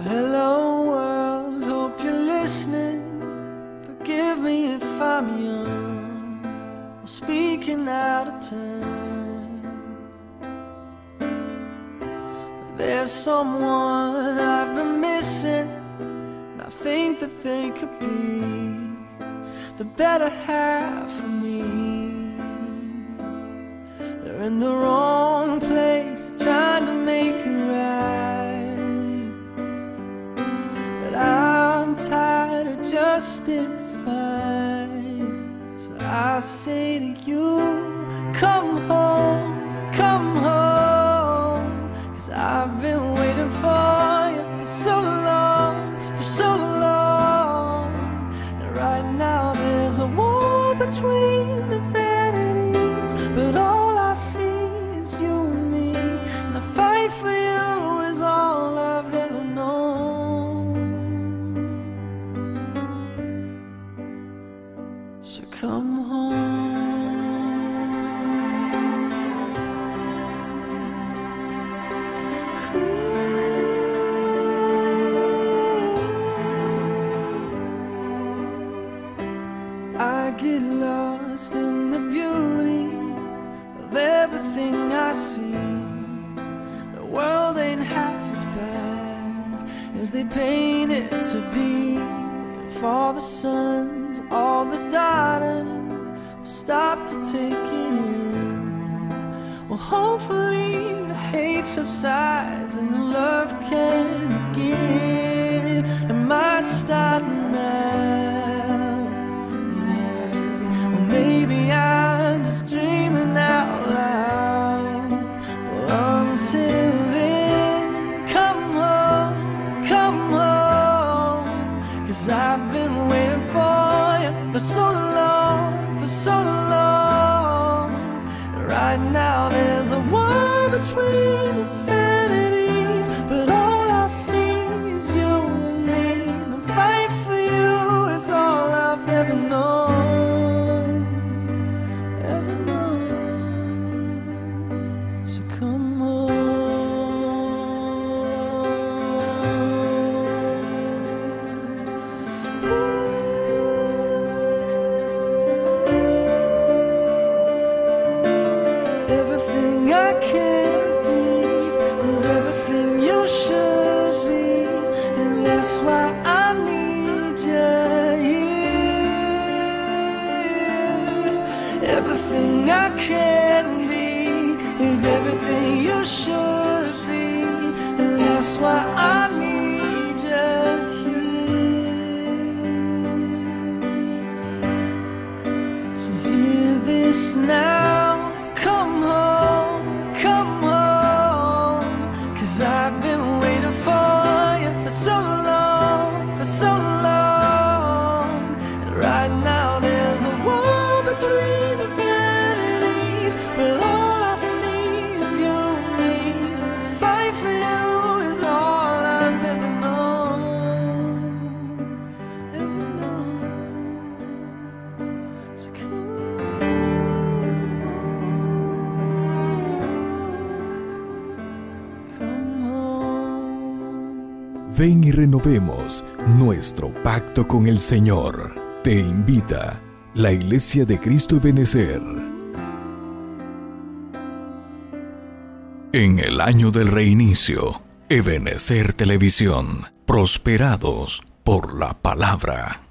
Hello world, hope you're listening. Forgive me if I'm young or speaking out of turn. There's someone I've been missing, and I think that they could be the better half of me. They're in the wrong place, trying to make it right, but I'm tired of justifying. So I say to you, come home, come home, 'cause I've been waiting for you for so long, for so long. And right now there's a war between the vanities, but all I see is you and me, and the fight for you is all I've ever known. So come home. I get lost in the beauty of everything I see. The world ain't half as bad as they paint it to be. For the sons, all the daughters will stop to take it in. Well, hopefully the hate subsides and the love can begin. It might start now. Maybe I'm just dreaming out loud. Well, until then, come home, 'cause I've been waiting for you for so long, for so long. Right now there's a war between infinities, but all I see is you and me, and the fight for you is all I've ever known. Everything I can't be is everything you should be, and that's why I need you here. Everything I can be is everything you should be, and that's why I need you here. So hear this now. Come home, 'cause I've been waiting for you for so long, for so long. And right now there's a war between the vanities, but all I see is you and me, and the fight for you is all I've ever known, ever known. So come. Ven y renovemos nuestro pacto con el Señor. Te invita la Iglesia de Cristo Ebenecer. En el año del reinicio, Ebenecer Televisión, prosperados por la palabra.